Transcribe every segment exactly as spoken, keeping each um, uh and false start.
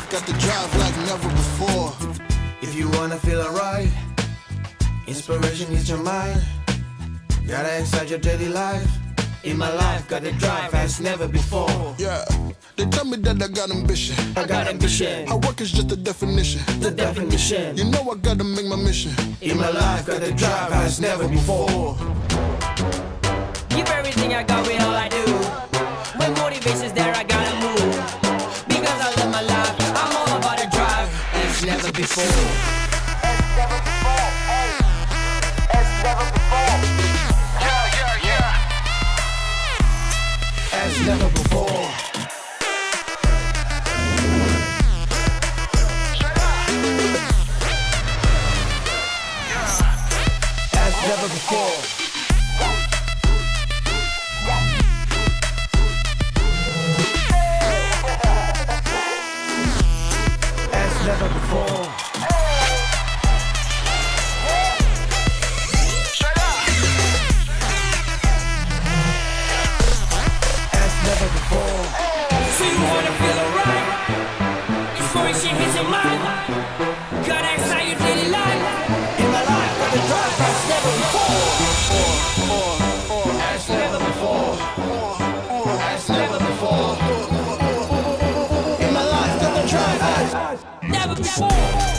got the drive like never before. If you wanna feel alright, inspiration is your mind. Gotta excite your daily life. In my life, got the drive as never before. Yeah, they tell me that I got ambition. I got ambition. Hard work is just the definition. The definition. You know I gotta make my mission. In my life, got the drive as never before. Give everything I got with all I do. When motivation's there, I gotta move. Because I love my life, I'm all about the drive as never before. As never before, hey. As never before. Yeah, yeah, yeah. As never before. As never before. As never before. Never before. So you wanna feel alright? Inspiration hits your mind. Gotta excite your daily life. In my life, got the drive as never before. As never before. As never before. In my life, got the drive as Never before.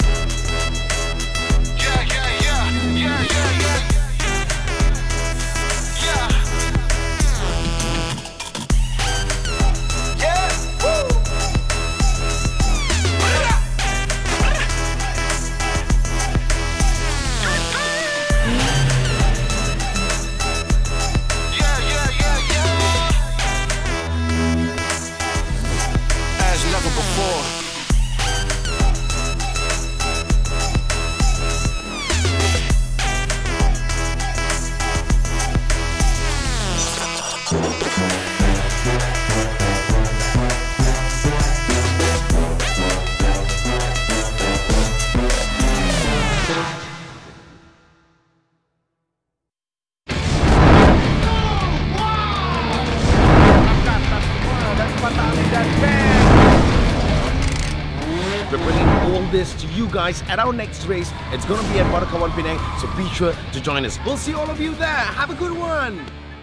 We're bringing all this to you guys at our next race. It's going to be at Wadakawan Penang, so be sure to join us. We'll see all of you there. Have a good one.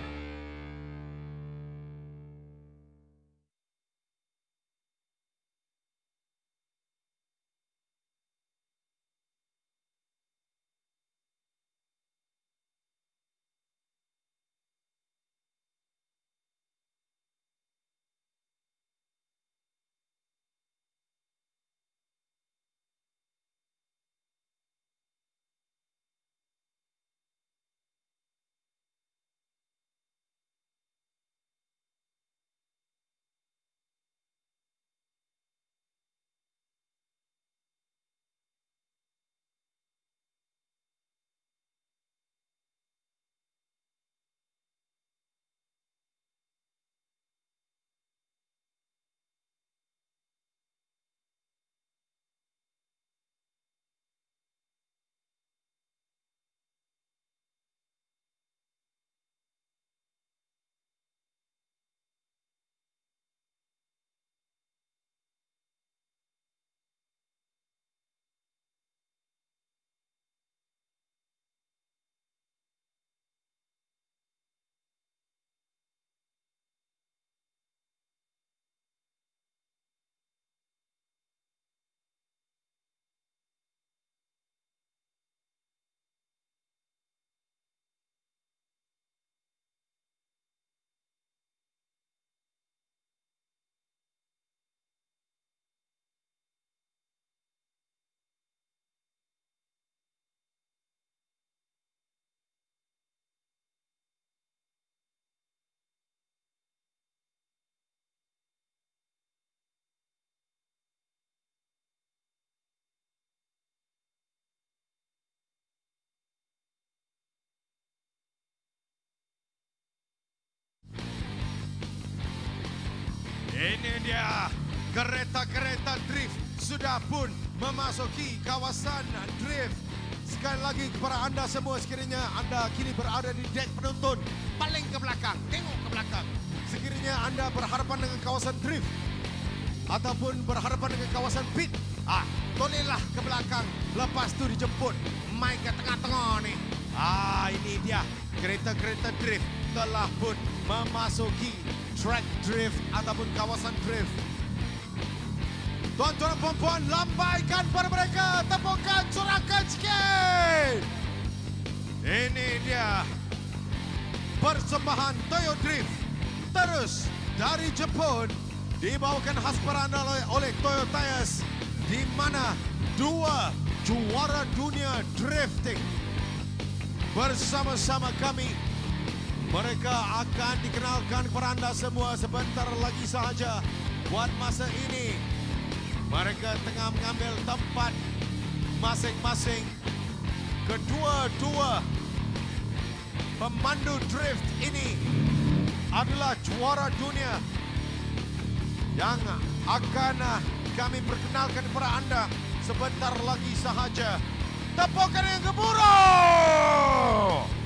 Ini dia, kereta-kereta drift sudah pun memasuki kawasan drift. Sekali lagi kepada anda semua, sekiranya anda kini berada di dek penonton paling ke belakang, tengok ke belakang. Sekiranya anda berhadapan dengan kawasan drift, ataupun berhadapan dengan kawasan pit, ah, tolehlah ke belakang. Lepas tu dijemput Mike ke tengah-tengah ni. Ah, ini dia kereta-kereta drift telah pun memasuki track drift ataupun kawasan drift. Tuan-tuan dan puan-puan, lambaikan pada mereka, tepukan, sorakan sikit. Ini dia persembahan Toyo Drift terus dari Jepun, dibawakan khas peranda oleh, oleh Toyo Tires, di mana dua juara dunia drifting bersama-sama kami. Mereka akan dikenalkan kepada anda semua sebentar lagi sahaja. Buat masa ini, mereka tengah mengambil tempat masing-masing. Kedua-dua pemandu drift ini adalah juara dunia yang akan kami perkenalkan kepada anda sebentar lagi sahaja. Tepukan yang gemuruh.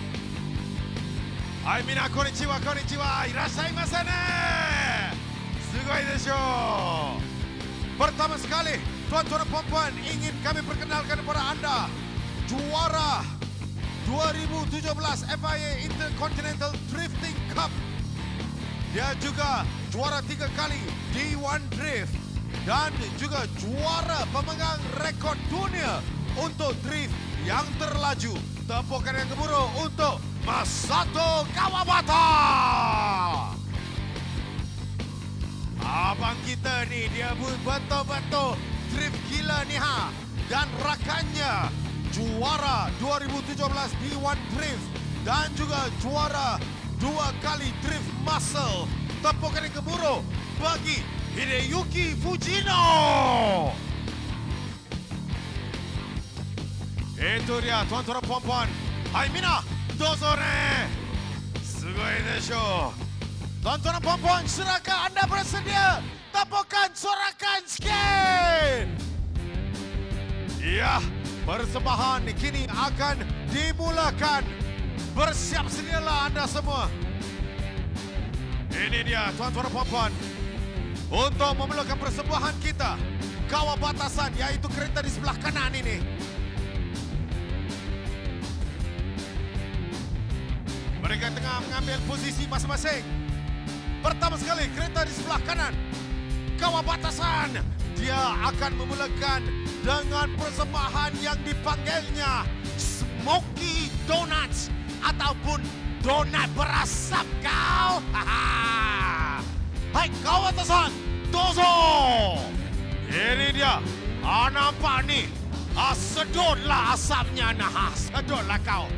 Hai, mina konnichiwa, konnichiwa. Irashaimase ne. Sugoi desho. Pertama sekali, tuan-tuan dan puan-puan, ingin kami perkenalkan kepada anda juara dua ribu tujuh belas F I A Intercontinental Drifting Cup. Dia juga juara tiga kali D satu Drift dan juga juara pemegang rekod dunia untuk drift yang terlaju. Tepukan yang gemuruh untuk Masato Kawabata. Abang kita ni dia betul-betul drift gila ni ha. Dan rakannya juara dua ribu tujuh belas D satu Drift dan juga juara dua kali Drift Muscle. Tepukan yang gemuruh bagi Hideyuki Fujino. Itu dia tuan-tuan dan puan-puan. Hai mina, dozo ne. Sugoi desho. Tuan-tuan dan puan-puan, silakan anda bersedia. Tepukan, sorakan sikit. Ya, persembahan kini akan dimulakan. Bersiap sedialah anda semua. Ini dia tuan-tuan dan puan-puan. Untuk memulakan persembahan kita, kawal batasan iaitu kereta di sebelah kanan ini. Mereka tengah mengambil posisi masing-masing. Pertama sekali kereta di sebelah kanan, kawal batasan. Dia akan memulakan dengan persembahan yang dipanggilnya Smoky Donuts ataupun donat berasap kau. Hai kawal batasan, dozo. Ini dia. Ah, nampak ni. Ah, sedotlah asapnya. Nah, sedotlah kau.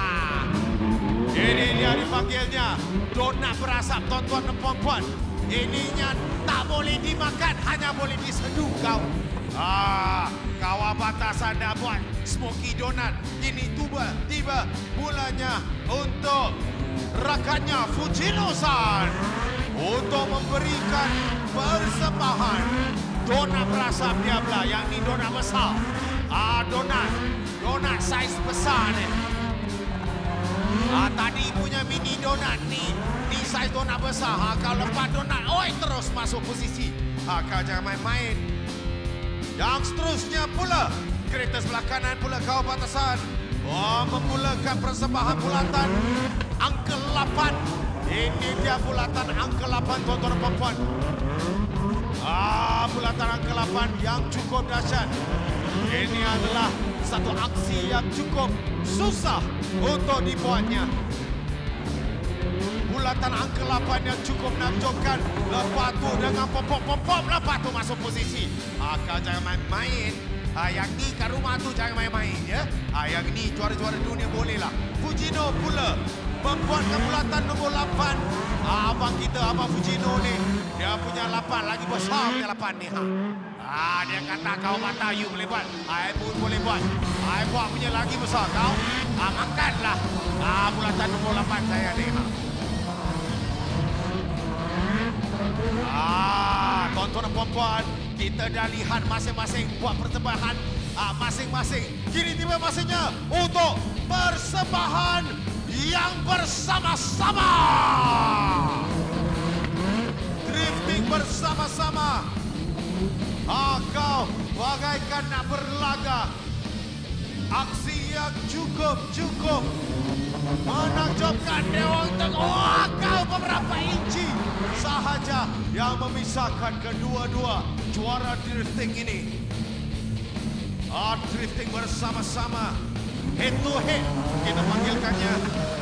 Ini dia dipanggilnya donat berasap, tuan-tuan dan puan-puan. Ininya tak boleh dimakan, hanya boleh diseduh kau. Ah, kawal batasan dah buat smoky donat. Ini tuba tiba mulanya untuk rakannya Fujino-san untuk memberikan persembahan donat berasap dia pula. Yang ni donat besar. Ah, donat, donat saiz besar ni. Ah, tadi punya mini donat ni, ni saiz donat besar. Ha, kau lepas donat, oi terus masuk posisi. Ha, kau jangan main-main. Yang seterusnya pula, kereta sebelah kanan pula kau batasan. Oh, memulakan persembahan bulatan angka lapan. Ini dia bulatan angka lapan, tuan-tuan dan puan-puan. Ah, bulatan angka lapan yang cukup dahsyat. Ini adalah satu aksi yang cukup susah untuk dibuatnya. Bulatan angka lapan yang cukup menakjubkan. Lepas tu dengan pop-pop-pop, lepas tu masuk posisi. Ah, kau jangan main-main. Ah, yang ni kat rumah tu jangan main-main ya. Ah, yang ni juara-juara dunia boleh lah. Fujino pula membuatkan bulatan nombor lapan. Ah, abang kita, abang Fujino ni, dia punya lapan lagi besar punya lapan ni. Ha. Ah, dia kata kau mata you boleh buat. I pun boleh buat. I buat punya lagi besar kau. Ah, makanlah. Ah, bulatan nombor lapan saya ni. Ha. Ah, tuan-tuan dan puan-puan, kita dah lihat masing-masing buat persembahan ah, masing-masing. Kini tiba masanya untuk persembahan yang bersama-sama. Drifting bersama-sama Ah, kau bagaikan nak berlaga. Aksi yang cukup-cukup menakjubkan Dewa Untung. Oh, kau beberapa inci sahaja yang memisahkan kedua-dua juara drifting ini. Ah, drifting bersama-sama, head to head kita panggilkannya.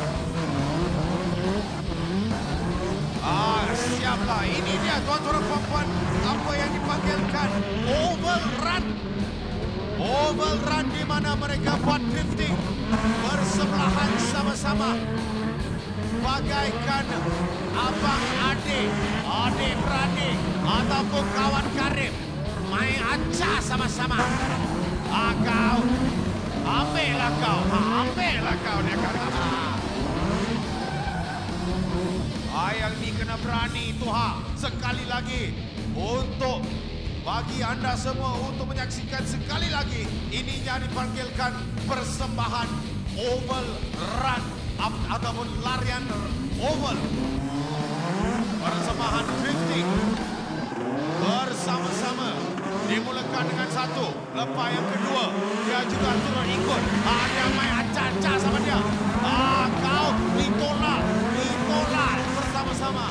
Ah, siaplah. Ini dia tuan-tuan dan puan-puan, apa yang dipanggilkan oval run. Oval run di mana mereka buat drifting bersebelahan sama-sama. Bagaikan abang adik, adik beradik ataupun kawan karib main acah sama-sama. Ah, kau ambillah kau, ha, ambillah kau dia kata. Ah, yang ni kena berani tu ha, sekali lagi untuk bagi anda semua untuk menyaksikan sekali lagi. Ininya dipanggilkan persembahan oval run ataupun larian oval. Persembahan drifting bersama-sama dimulakan dengan satu, lepas yang kedua dia juga turun ikut. Ah, dia main acah-acah sama dia. Ah, kau ditolak, ditolak bersama-sama.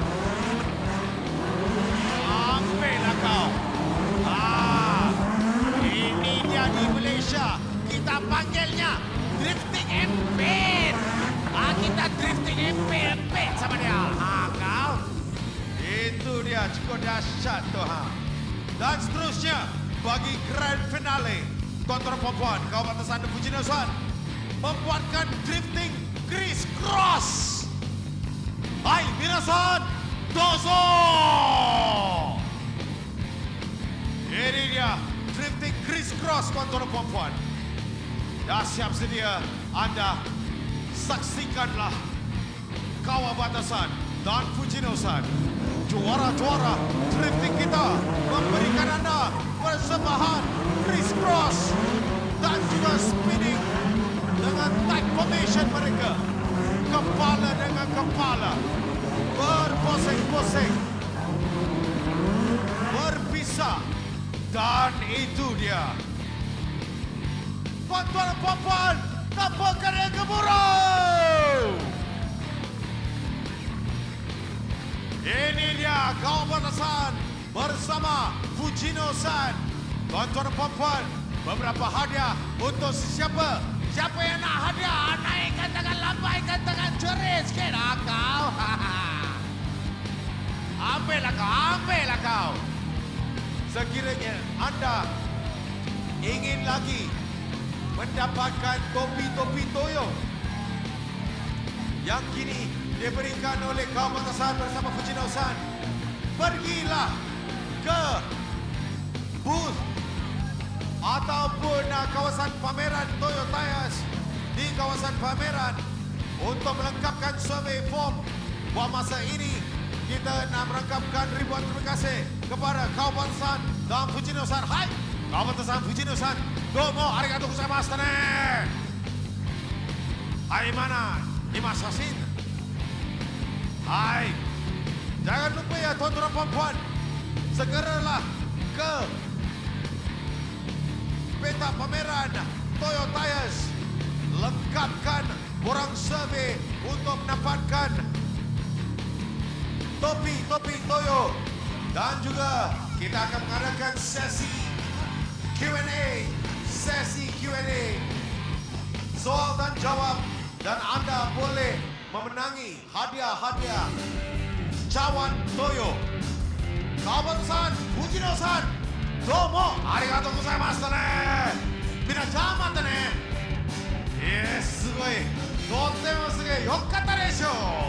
Ambillah kau. Ah, ini dia di Malaysia. Kita panggilnya drifting empit. Ah, kita drifting empit-empit sama dia. Ah, kau. Itu dia cukup dahsyat tu ha. Dan seterusnya bagi grand finale, tuan-tuan dan puan-puan, kaum batasan dan Fujino San membuatkan drifting criss cross. Hai, minasan, dozo. Ini dia drifting criss cross, tuan-tuan dan puan-puan. Dah siap sedia, anda saksikanlah kawan batasan dan Fujino San. Juara-juara drifting kita memberikan anda persembahan criss cross dan juga spinning dengan tight formation mereka. Kepala dengan kepala berposeng-poseng, berpisah, dan itu dia. Tuan-tuan dan puan-puan, tampakkan yang gemuruh. Ini dia kaum batasan bersama Fujino San. Tuan-tuan dan puan-puan, beberapa hadiah untuk siapa? Siapa yang nak hadiah? Naikkan tangan, lambaikan tangan, cerit sikit. Ah, kau. Ambillah kau, ambillah kau. Sekiranya anda ingin lagi mendapatkan topi-topi Toyo yang kini diberikan oleh kaum batasan bersama Fujino San, pergilah ke booth ataupun uh, kawasan pameran Toyo Tires di kawasan pameran untuk melengkapkan survey form. Buat masa ini kita nak melengkapkan ribuan terima kasih kepada kaum batasan dan Fujino San. Hai, kaum batasan Fujino San, domo arigatou gozaimasu ne. Hai, mana imasasin? Hai, jangan lupa ya tuan-tuan dan puan-puan, segeralah ke peta pameran Toyo Tires, lengkapkan borang survey untuk mendapatkan topi-topi Toyo, dan juga kita akan mengadakan sesi Q and A, sesi Q and A, soal dan jawab, dan anda boleh memenangi hadiah-hadiah cawan Toyo. Kawan batasan Fujino San, domo arigatou gozaimasu ne. Minasama ne. Yes, sugoi. Totemo sugoi. Yokkata deshou.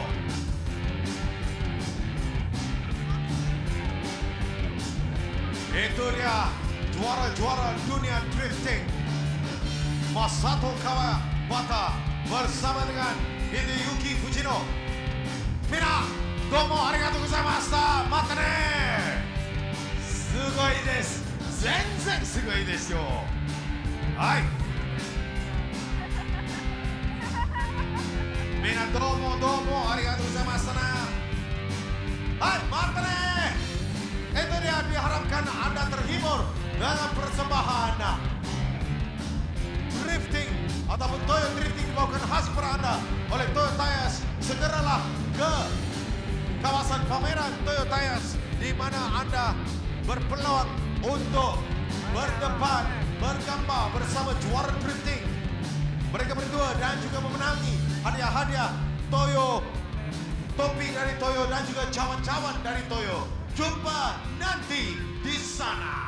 Itu dia juara-juara dunia drifting, Masato Kawabata bersama dengan Hideyuki Fujino. Mina, domo arigatou gozaimasu. Mata ne. Sugoi desu. Zenzen sugoi desu yo. Hai. Mina, domo domo arigatou gozaimasu na. Hai, mata ne. Itu dia, diharapkan anda terhibur Dengan persembahan drifting ataupun Toyo Drifting dibawakan khas kepada anda oleh Toyo Tires. Segeralah ke kawasan pameran Toyo Tires di mana anda berpeluang untuk berdepan, bergambar bersama juara drifting mereka berdua dan juga memenangi hadiah-hadiah Toyo, topi dari Toyo dan juga cawan-cawan dari Toyo. Jumpa nanti di sana.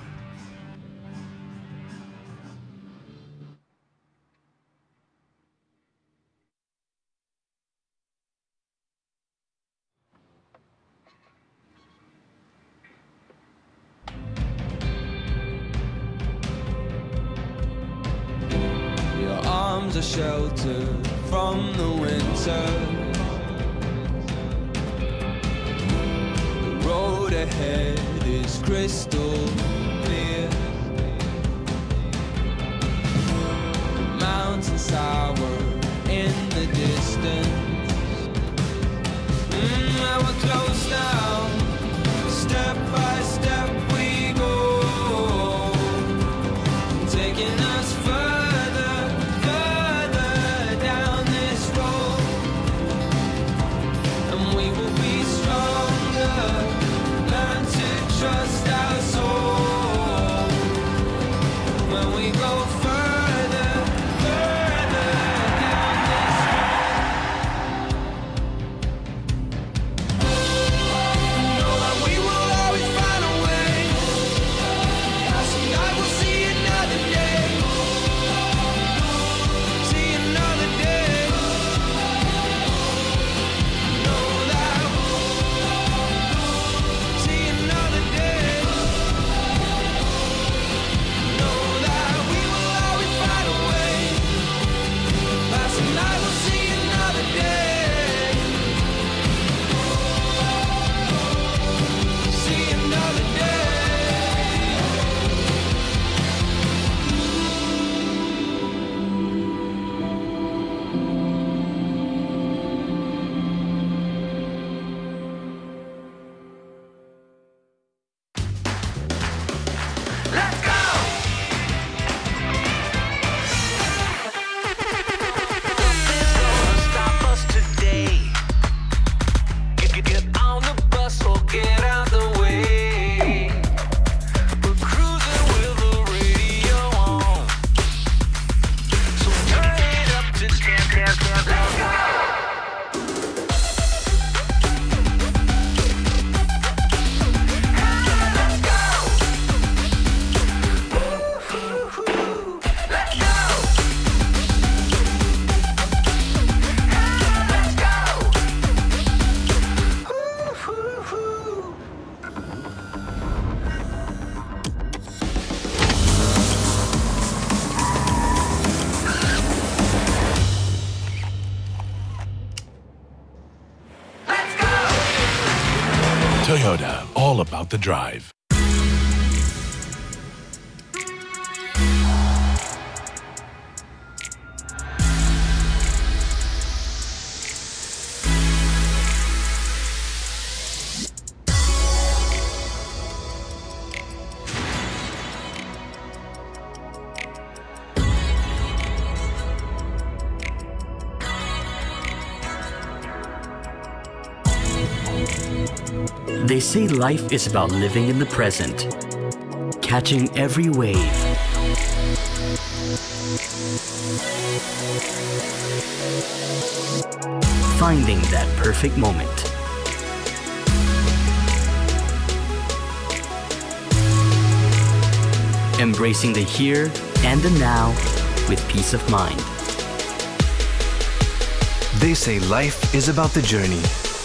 A shelter from the winter. The road ahead is crystal clear. The mountains tower in the distance. Mm, now we're close now. Step by step we go, taking us further. Trust our soul when we go further, further down this road. Know that we will always find a way. I will see another day, see another day. Know that, see another day. Toyota, all about the drive. They say life is about living in the present, catching every wave, finding that perfect moment, embracing the here and the now with peace of mind. They say life is about the journey,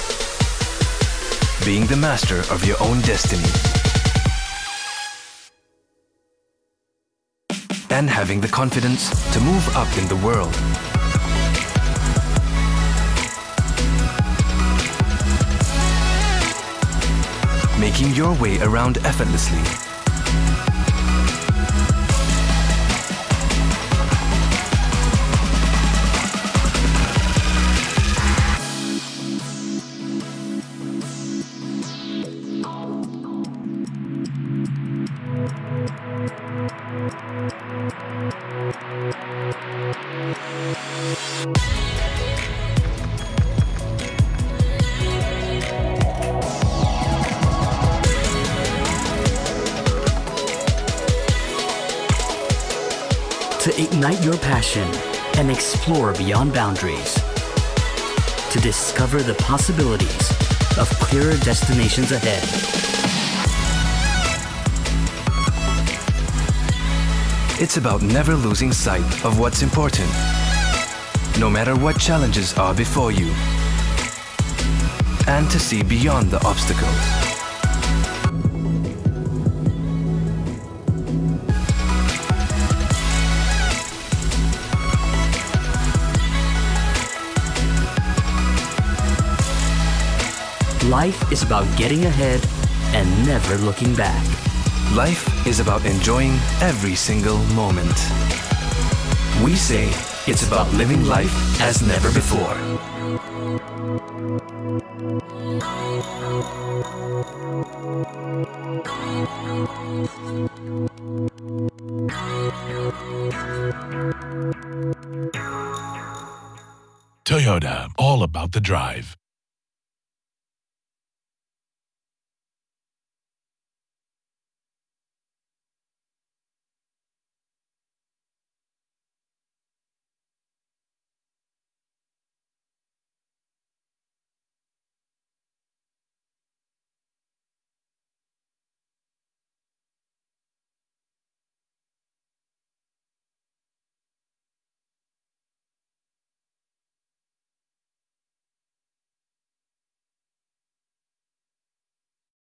being the master of your own destiny, and having the confidence to move up in the world. Making your way around effortlessly. To ignite your passion and explore beyond boundaries. To discover the possibilities of clearer destinations ahead. It's about never losing sight of what's important, no matter what challenges are before you, and to see beyond the obstacles. Life is about getting ahead and never looking back. Life is about enjoying every single moment. We say it's about living life as never before. Toyota, all about the drive.